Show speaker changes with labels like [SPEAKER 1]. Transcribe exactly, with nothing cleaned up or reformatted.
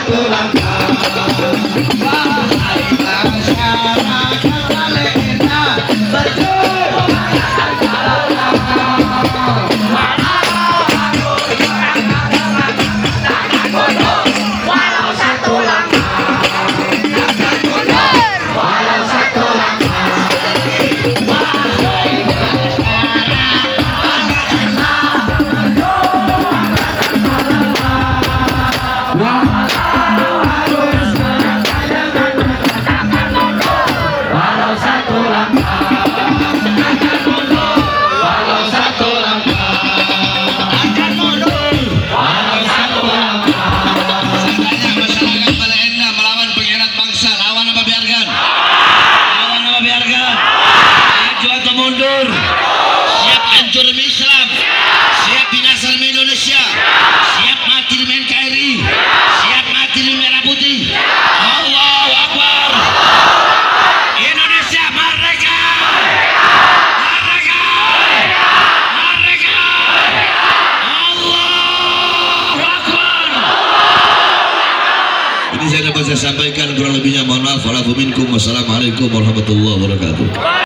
[SPEAKER 1] satu langkah. Wahai masyarakat Salehna, berjuang walau satu langkah, walau satu langkah. Wahai walau satu langkah, walau satu langkah, akan mundur, walau satu langkah. Tanya masyarakat Salehna melawan pengkhianat bangsa, lawan apa biarkan? Lawan apa biarkan? Maju atau mundur? Siap hancur demi Islam, siap binasa demi Indonesia, siap mati demi N K R I, siap mati demi merah putih. Allahu Akbar. Indonesia merdeka, merdeka, merdeka. Allahu Akbar. Ini saya dapat saya sampaikan, kurang lebihnya mohon maaf. Wa'alaikum warahmatullahi wabarakatuh.